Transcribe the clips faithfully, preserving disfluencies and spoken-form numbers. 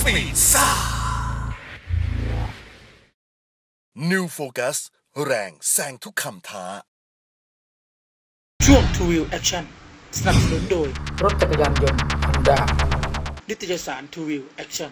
ปีดซ่า New Focus แรงแซงทุกคำท้าช่วง ทู วีล Action สนับสนุนโดยรถจักรยานยนต์ Honda นิตยสาร ทู วีล Action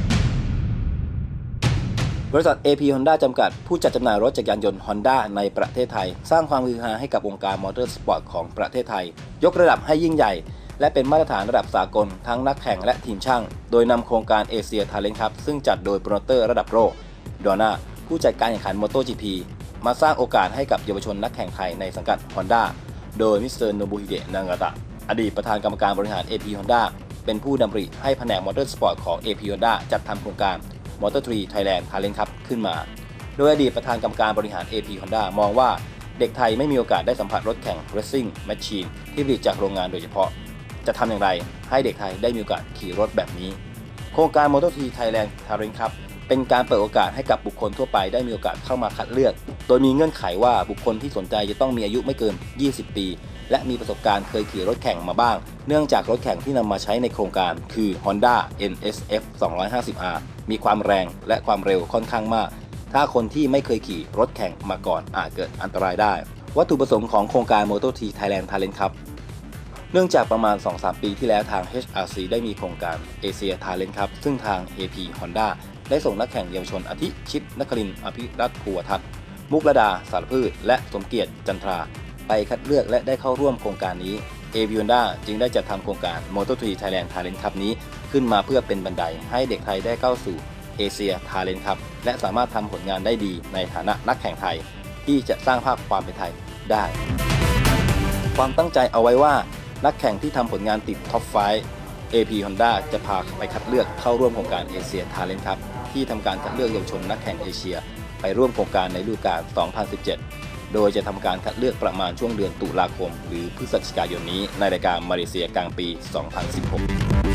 บริษัท เอ พี Honda จำกัดผู้จัดจำหน่ายรถจักรยานยนต์ Honda ในประเทศไทยสร้างความฮือฮาให้กับวงการมอเตอร์สปอร์ตของประเทศไทยยกระดับให้ยิ่งใหญ่และเป็นมาตรฐานระดับสากลทั้งนักแข่งและทีมช่างโดยนำโครงการเอเชีย Talent Cup ซึ่งจัดโดยโปรโมเตอร์ระดับโลกดอน่าผู้จัดการแข่งขัน MotoGP มาสร้างโอกาสให้กับเยาวชนนักแข่งไทยในสังกัด Honda โดยมิสเตอร์โนบุฮิเดะ นางาตะอดีตประธานกรรมการบริหาร เอ พี Honda เป็นผู้ดำริให้แผนกมอเตอร์สปอร์ตของ เอ พี Honda จัดทำโครงการ โมโต ทรี Thailand Talent Cup ขึ้นมาโดยอดีตประธานกรรมการบริหาร เอ พี Honda มองว่าเด็กไทยไม่มีโอกาสได้สัมผัสรถแข่ง Racing Machine ที่ผลิตจากโรงงานโดยเฉพาะจะทำอย่างไรให้เด็กไทยได้มีโอกาสขี่รถแบบนี้โครงการ โมโต ทรี Thailand Talent Cup เป็นการเปิดโอกาสให้กับบุคคลทั่วไปได้มีโอกาสเข้ามาคัดเลือกโดยมีเงื่อนไขว่าบุคคลที่สนใจจะต้องมีอายุไม่เกินยี่สิบปีและมีประสบการณ์เคยขี่รถแข่งมาบ้างเนื่องจากรถแข่งที่นำมาใช้ในโครงการคือ Honda เอ็น เอส เอฟ สองร้อยห้าสิบ อาร์ มีความแรงและความเร็วค่อนข้างมากถ้าคนที่ไม่เคยขี่รถแข่งมาก่อนอาจเกิดอันตรายได้วัตถุประสงค์ของโครงการ โมโต ทรี Thailand Talent Cup เนื่องจากประมาณ สองถึงสาม ปีที่แล้วทาง เอช อาร์ ซี ได้มีโครงการ Asia Talent Cup ซึ่งทาง เอ พี Honda ได้ส่งนักแข่งเยาวชนอาทิชิต นครินทร์ อภิรัตน์ ภูวทัศน์ มุกลดา สารพืชและสมเกียรติ จันทราไปคัดเลือกและได้เข้าร่วมโครงการนี้ เอ พี Honda จึงได้จัดทำโครงการ โมโต ทรี Thailand Talent Cup นี้ขึ้นมาเพื่อเป็นบันไดให้เด็กไทยได้เข้าสู่ Asia Talent Cup และสามารถทำผลงานได้ดีในฐานะนักแข่งไทยที่จะสร้างภาพความเป็นไทยได้ความตั้งใจเอาไว้ว่านักแข่งที่ทำผลงานติดท็อปไฟว์ เอ พี Honda จะพาไปคัดเลือกเข้าร่วมโครงการ Asia Talent Cup ที่ทำการคัดเลือกเยาวชนนักแข่งเอเชียไปร่วมโครงการในฤดูกาล สองพันสิบเจ็ด โดยจะทำการคัดเลือกประมาณช่วงเดือนตุลาคมหรือพฤศจิกายนนี้ในรายการมาเลเซียกลางปี สองพันสิบหก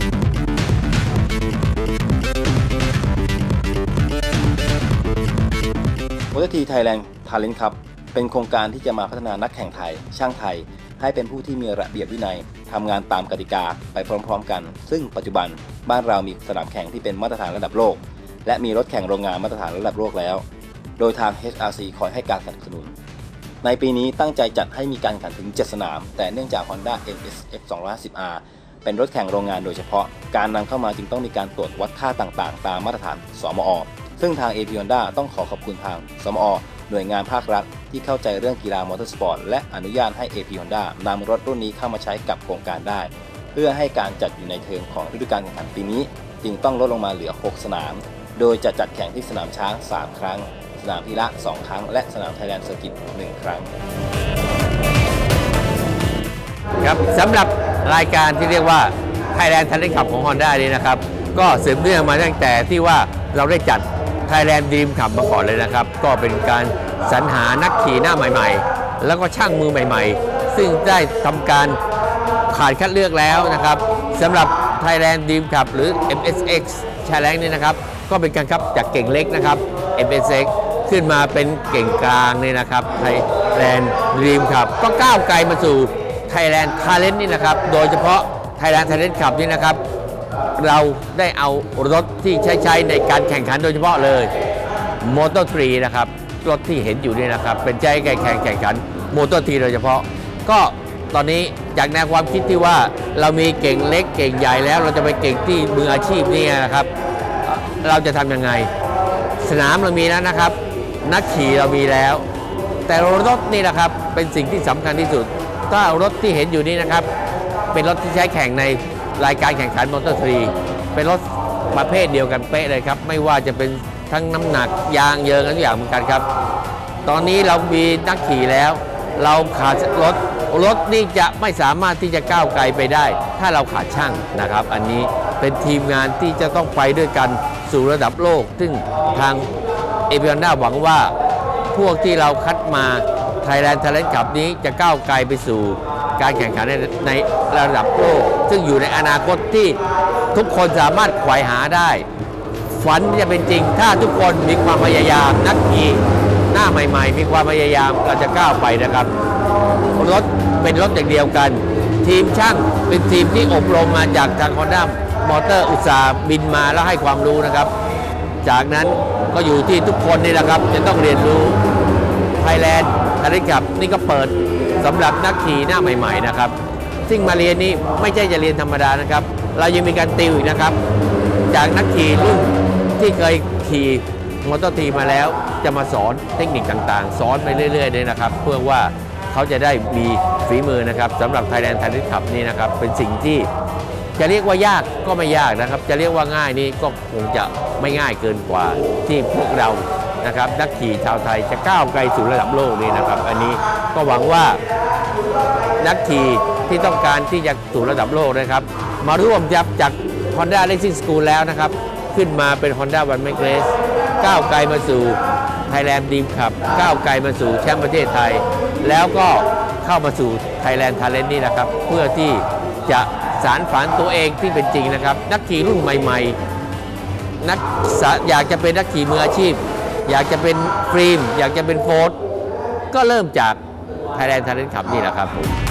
โมโต ทรี Thailand Talent Cup เป็นโครงการที่จะมาพัฒนานักแข่งไทยช่างไทยให้เป็นผู้ที่มีระเบียบวินัยทำงานตามกติกาไปพร้อมๆกันซึ่งปัจจุบันบ้านเรามีสนามแข่งที่เป็นมาตรฐานระดับโลกและมีรถแข่งโรงงานมาตรฐานระดับโลกแล้วโดยทาง เอช อาร์ ซี คอยให้การสนับสนุนในปีนี้ตั้งใจจัดให้มีการแข่งถึงเจ็ดสนามแต่เนื่องจาก Honda เอ็น เอส เอฟ สองร้อยห้าสิบ อาร์ เป็นรถแข่งโรงงานโดยเฉพาะการนำเข้ามาจึงต้องมีการตรวจวัดค่าต่างๆตามมาตรฐานสมอ.ซึ่งทาง เอ พี Honda ต้องขอขอบคุณทางสมอ.หน่วยงานภาครัฐที่เข้าใจเรื่องกีฬามอเตอร์สปอร์ตและอนุญาตให้ เอ พี Honda นำรถรุ่นนี้เข้ามาใช้กับโครงการได้เพื่อให้การจัดอยู่ในเทอมของฤดูกาลแข่งขันปีนี้จึงต้องลดลงมาเหลือหกสนามโดยจะจัดแข่งที่สนามช้างสามครั้งสนามพีระสองครั้งและสนามไทยแลนด์เซอร์กิตหนึ่งครั้งครับสำหรับรายการที่เรียกว่า Thailand Talent Cup ของ Honda นี้นะครับก็สืบเนื่องมาตั้งแต่ที่ว่าเราได้จัด Thailand Dream Cup มาก่อนเลยนะครับก็เป็นการสรรหานักขี่หน้าใหม่ๆแล้วก็ช่างมือใหม่ๆซึ่งได้ทำการผ่านคัดเลือกแล้วนะครับสำหรับ Thailand Dream Cup หรือ เอ็ม เอส เอ็กซ์ Challenge นี่นะครับก็เป็นการคับจากเก่งเล็กนะครับ เอ็ม เอส เอ็กซ์ ขึ้นมาเป็นเก่งกลางนี่นะครับ Thailand Dream Cup ก็ก้าวไกลมาสู่ Thailand Talent นี่นะครับโดยเฉพาะ Thailand Talent Cup นี่นะครับเราได้เอารถที่ใช้ใช้ในการแข่งขันโดยเฉพาะเลย โมโต ทรี นะครับรถที่เห็นอยู่นี่นะครับเป็นใช้แข่งแข่งแข่งขัน โมโต ทรี โดยเฉพาะก็ตอนนี้จากแนวความคิดที่ว่าเรามีเก่งเล็กเก่งใหญ่แล้วเราจะไปเก่งที่มืออาชีพนี่นะครับเราจะทำยังไงสนามเรามีแล้วนะครับนักขี่เรามีแล้วแต่รถนี่นะครับเป็นสิ่งที่สำคัญที่สุดถ้ารถที่เห็นอยู่นี่นะครับเป็นรถที่ใช้แข่งในรายการแข่งขัน โมโต ทรี เป็นรถประเภทเดียวกันเป๊ะเลยครับไม่ว่าจะเป็นทั้งน้ำหนักยางเยิงทุกอย่างเหมือนกันครับตอนนี้เรามีนักขี่แล้วเราขาดรถรถนี่จะไม่สามารถที่จะก้าวไกลไปได้ถ้าเราขาดช่างนะครับอันนี้เป็นทีมงานที่จะต้องไปด้วยกันสู่ระดับโลกซึ่งทาง เอ พี Honda หวังว่าพวกที่เราคัดมา Thailand Talent Cup นี้จะก้าวไกลไปสู่การแข่งขันในในระดับโลกซึ่งอยู่ในอนาคตที่ทุกคนสามารถไขว่หาได้ฝันจะเป็นจริงถ้าทุกคนมีความพยายามนักขี่หน้าใหม่ๆมีความพยายามเราจะก้าวไปนะครับรถเป็นรถอย่างเดียวกันทีมช่างเป็นทีมที่อบรมมาจากทาง Honda มอเตอร์อุตสาห์บินมาแล้วให้ความรู้นะครับจากนั้นก็อยู่ที่ทุกคนนี่แหละครับจะต้องเรียนรู้ Thailand Talent Cup นี่ก็เปิดสำหรับนักขี่หน้าใหม่ๆนะครับซึ่งมาเรียนนี้ไม่ใช่จะเรียนธรรมดานะครับเรายังมีการติวอีกนะครับจากนักขี่รุ่นที่เคยขี่มอเตอร์ทีมาแล้วจะมาสอนเทคนิคต่างๆสอนไปเรื่อยๆเลยนะครับเพื่อว่าเขาจะได้มีฝีมือนะครับสำหรับ Thailand Talent Cup นี่นะครับเป็นสิ่งที่จะเรียกว่ายากก็ไม่ยากนะครับจะเรียกว่าง่ายนี่ก็คงจะไม่ง่ายเกินกว่าที่พวกเรานะครับนักขี่ชาวไทยจะก้าวไกลสู่ระดับโลกนี่นะครับอันนี้ก็หวังว่านักขี่ที่ต้องการที่จะสู่ระดับโลกนะครับมาร่วมยับจาก Honda Racing School แล้วนะครับขึ้นมาเป็น Honda One Make Race ก้าวไกลมาสู่ Thailand Dream Cup ก้าวไกลมาสู่แชมป์ประเทศไทยแล้วก็เข้ามาสู่ Thailand Talent นี่นะครับเพื่อที่จะสารฝันตัวเองที่เป็นจริงนะครับนักขี่รุ่นใหม่ๆนักอยากจะเป็นนักขี่มืออาชีพอยากจะเป็นฟิล์มอยากจะเป็นโฟร์ดก็เริ่มจาก Thailand Talent Cup นี่แหละครับ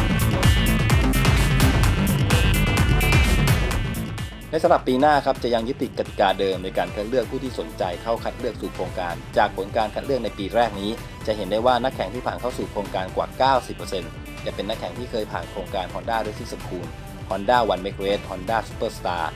ในสำหรับปีหน้าครับจะยังยึดติดกติกาเดิมในการคัดเลือกผู้ที่สนใจเข้าคัดเลือกสู่โครงการจากผลการคัดเลือกในปีแรกนี้จะเห็นได้ว่านักแข่งที่ผ่านเข้าสู่โครงการกว่า เก้าสิบเปอร์เซ็นต์ จะเป็นนักแข่งที่เคยผ่านโครงการ Honda Racing School Honda One Make Race Honda Superstar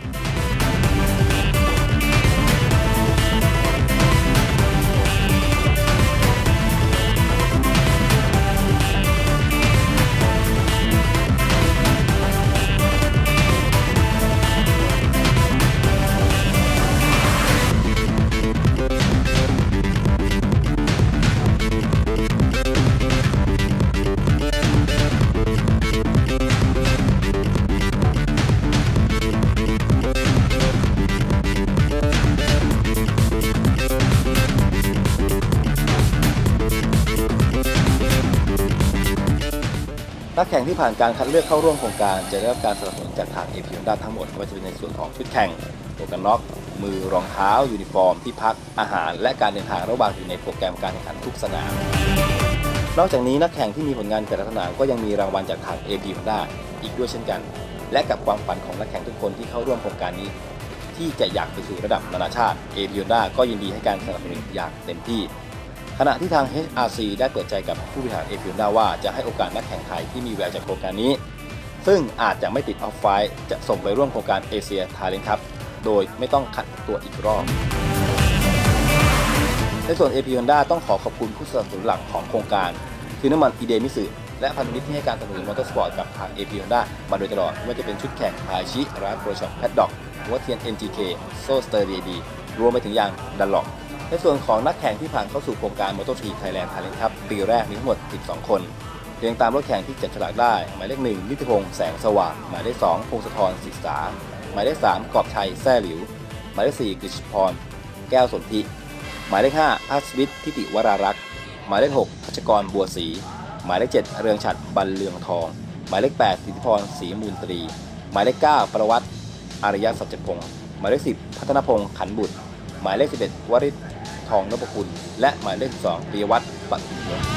นักแข่งที่ผ่านการคัดเลือกเข้าร่วมโครงการจะได้รับการสนับสนุนจากทาง เอ พี Honda ทั้งหมดไม่ว่าจะเป็นในส่วนของชุดแข่งหมวกกันน็อกมือรองเท้ายูนิฟอร์มที่พักอาหารและการเดินทางระหว่างอยู่ในโปรแกรมการแข่งขันทุกสนามนอกจากนี้นักแข่งที่มีผลงานแต่ละสนามก็ยังมีรางวัลจากทาง เอ พี Honda อีกด้วยเช่นกันและกับความฝันของนักแข่งทุกคนที่เข้าร่วมโครงการนี้ที่จะอยากไปสู่ระดับนานาชาติ เอ พี Honda ก็ยินดีให้การสนับสนุนอย่างเต็มที่ขณะที่ทาง เอช อาร์ ซี ได้เปิดใจกับผู้บริหาร เอ พี Honda ว่าจะให้โอกาสนักแข่งไทยที่มีแววจากโครงการนี้ซึ่งอาจจะไม่ติดออฟไฟท์จะส่งไปร่วมโครงการเอเชีย Talent Cup โดยไม่ต้องคัดตัวอีกรอบในส่วน เอ พี Honda ต้องขอขอบคุณผู้สนับสนุนหลักของโครงการคือน้ำมันอิเดมิสึและพันธมิตรที่ให้การสนับสนุนมอเตอร์สปอร์ตกับทาง เอ พี Honda มาโดยตลอดไม่ว่าจะเป็นชุดแข่งพาชิร้านโปรช็อปแพดด็อกหัวเทียน เอ็น จี เค โซ่สเตอร์ดี ดีรวมไปถึงยางดันล็อกในส่วนของนักแข่งที่ผ่านเข้าสู่โครงการ Moto3 Thailand Talent Cup ปีแรกมีทั้งหมดสิบสองคนเรียงตามรถแข่งที่จับฉลากได้หมายเลขหนึ่งนิติพงษ์แสงสว่างหมายเลขสองพงศธรศิษาหมายเลขสามกอบชัยแซ่หลิวหมายเลขสี่กฤษพรแก้วสนธิหมายเลขห้าพัสวิทย์ทิติวรารักษ์หมายเลขหกพัชกรบัวศรีหมายเลขเจ็ดเรืองฉัตรบรรเลืองทองหมายเลขแปดสิทธิพรศรีมูลตรีหมายเลขเก้าประวัติอารยสัจพงศ์หมายเลขสิบพัฒนพงศ์ขันบุตรหมายเลขสิบเอ็ดวริศทองนพคุณและหมายเลขสิบสองปิยวัฒน์ปฐุมวงศ์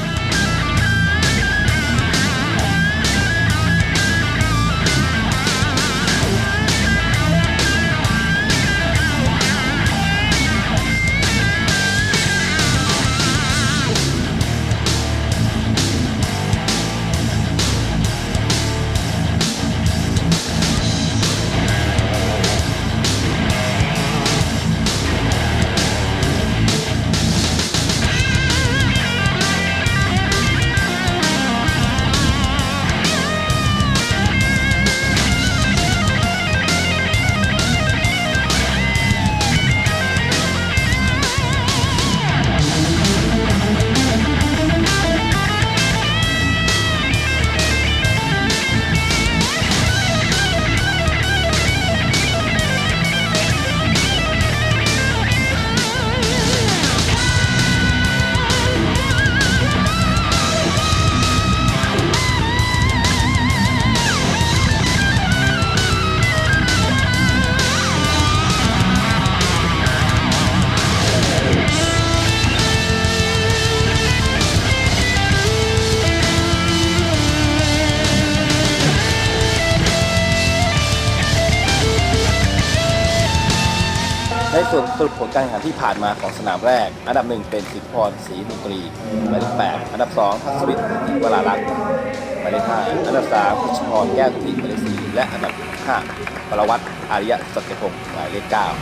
ในส่วนสรุปผลการแข่งขันที่ผ่านมาของสนามแรกอันดับหนึ่งเป็นสิทธิพรศรีดนตรีหมายเลขแปดอันดับสองพัศวิทย์วรารักษ์หมายเลขห้าอันดับสามพิชพรแก้วตุลีหมายเลขสี่และอันดับห้าปรวัตรอาริยะสัจพงศ์หมายเลขเก้า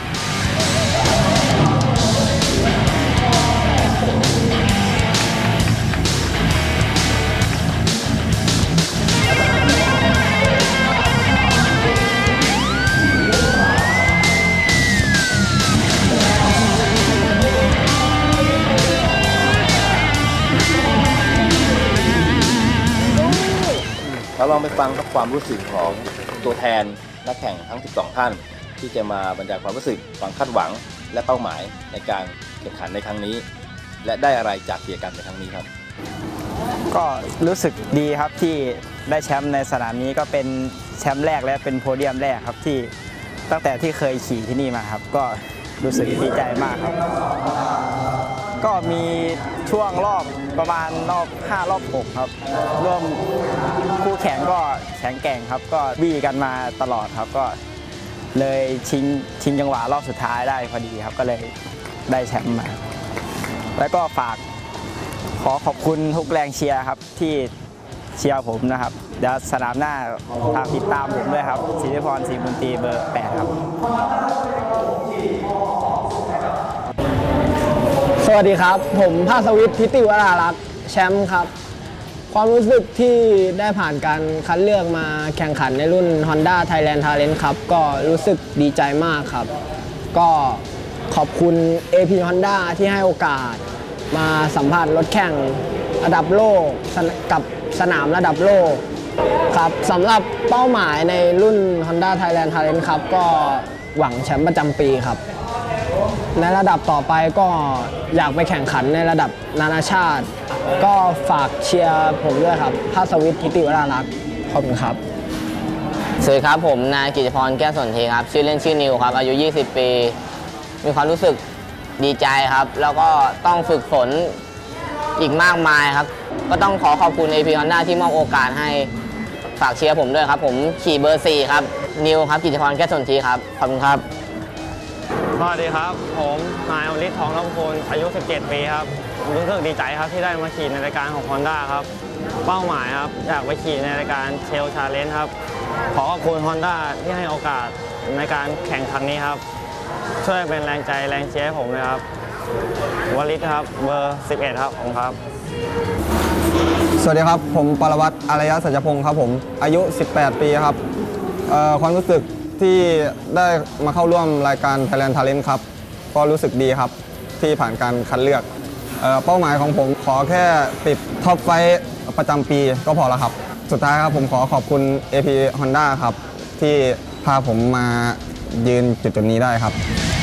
เราลองไปฟังกับความรู้สึกของตัวแทนนักแข่งทั้งสิบสองท่านที่จะมาบรรยายความรู้สึกความคาดหวังและเป้าหมายในการแข่งขันในครั้งนี้และได้อะไรจากกิจกรรมในครั้งนี้ครับก็รู้สึกดีครับที่ได้แชมป์ในสนามนี้ก็เป็นแชมป์แรกและเป็นโพเดียมแรกครับที่ตั้งแต่ที่เคยขี่ที่นี่มาครับก็รู้สึกดีใจมากครับก็มีช่วงรอบประมาณรอบห้ารอบหกครับร่วมคู่แข่งก็แข็งแกร่งครับก็บี้กันมาตลอดครับก็เลยชิงชิงจังหวะรอบสุดท้ายได้พอดีครับก็เลยได้แชมป์มาแล้วก็ฝากขอขอบคุณทุกแรงเชียร์ครับที่เชียร์ผมนะครับเดี๋ยวสนามหน้าทางติดตามผมด้วยครับศิริพรศรีมนตรีเบอร์แปดครับสวัสดีครับผมภาสวิทย์ทิติวรารักษ์แชมป์ครับความรู้สึกที่ได้ผ่านการคัดเลือกมาแข่งขันในรุ่น Honda Thailand Talent ครับก็รู้สึกดีใจมากครับก็ขอบคุณ เอ พี Honda ที่ให้โอกาสมาสัมผัสรถแข่งระดับโลกกับสนามระดับโลกครับสำหรับเป้าหมายในรุ่น Honda Thailand Talent ครับก็หวังแชมป์ประจำปีครับในระดับต่อไปก็อยากไปแข่งขันในระดับนานาชาติก็ฝากเชียร์ผมด้วยครับภาสวิทย์ทิติวรารักษ์ขอบคุณครับสวัสดีครับผมนายกิจพรแก้วสนธิครับชื่อเล่นชื่อนิวครับอายุยี่สิบปีมีความรู้สึกดีใจครับแล้วก็ต้องฝึกฝนอีกมากมายครับก็ต้องขอขอบคุณ เอ พี Honda ที่มอบโอกาสให้ฝากเชียร์ผมด้วยครับผมขี่เบอร์สี่ครับนิวครับกิจพรแก้วสนธิครับขอบคุณครับสวัสดีครับผมนายอมฤทธิ์ทองน้ำพูนอายุสิบเจ็ดปีครับรู้สึกดีใจครับที่ได้มาขี่ในรายการของ Honda ครับเป้าหมายครับอยากไปขี่ในรายการเชลชาเลนจ์ครับขอขอบคุณ Honda ที่ให้โอกาสในการแข่งครั้งนี้ครับช่วยเป็นแรงใจแรงเชียร์ให้ผมเลยครับวลิศครับเบอร์สิบเอ็ดครับผมครับสวัสดีครับผมปรวัตรอารยะสัจพงศ์ครับผมอายุสิบแปดปีครับความรู้สึกที่ได้มาเข้าร่วมรายการ Thailand Talent ครับก็รู้สึกดีครับที่ผ่านการคัดเลือกเป้าหมายของผมขอแค่ติดท็อปไฟว์ประจำปีก็พอแล้วครับสุดท้ายครับผมขอขอบคุณ เอ พี Honda ครับที่พาผมมายืนจุดจุดนี้ได้ครับ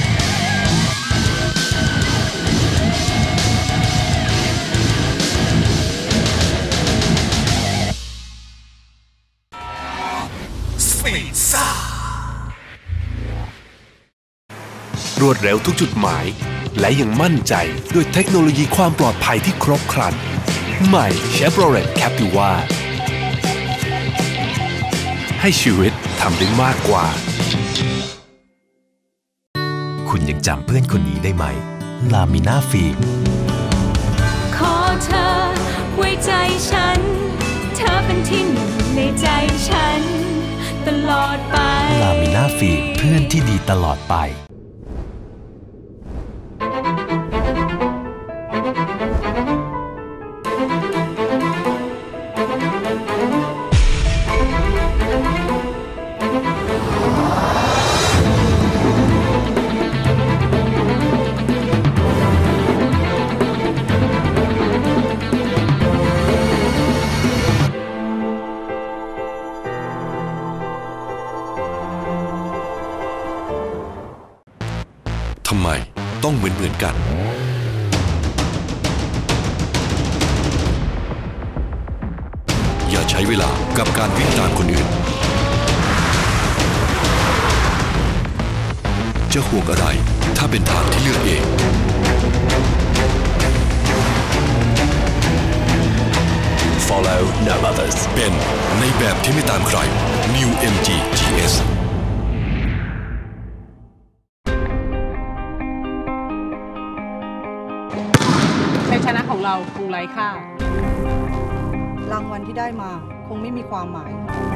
รวดเร็วทุกจุดหมายและยังมั่นใจด้วยเทคโนโลยีความปลอดภัยที่ครบครันใหม่ Chevrolet Captiva ให้ชีวิตทำได้มากกว่าคุณยังจำเพื่อนคนนี้ได้ไหมลามิน่าฟิล์มขอเธอไว้ใจฉันเธอเป็นที่หนึ่งในใจฉันตลอดไปลามิน่าฟิล์มเพื่อนที่ดีตลอดไปทำไมต้องเหมือนเหมือนกันอย่าใช้เวลากับการวิ่งตามคนอื่นจะห่วงอะไรถ้าเป็นทางที่เลือกเอง Follow no others เป็นในแบบที่ไม่ตามใคร New เอ็ม จี จี เอสยชนะของเราคงไร้ค่ารางวัลที่ได้มาคงไม่มีความหมาย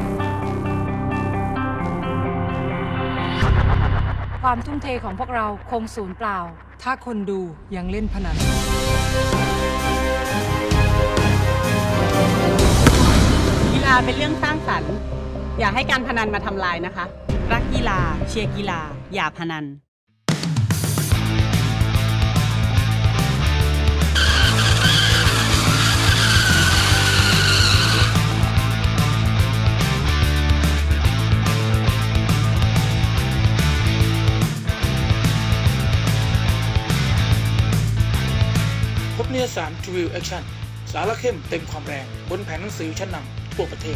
ความทุ่มเทของพวกเราคงสูญเปล่าถ้าคนดูยังเล่นพนันกีฬาเป็นเรื่องสร้างสรรค์อย่าให้การพนันมาทำลายนะคะรักกีฬาเชียร์กีฬาอย่าพนันพบนิตยสาร True Action สาระเข้มเต็มความแรงบนแผงหนังสือชั้นนำทั่วประเทศ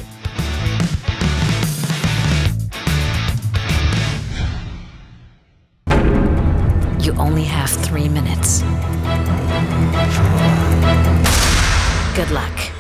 You only have three minutes. Good luck.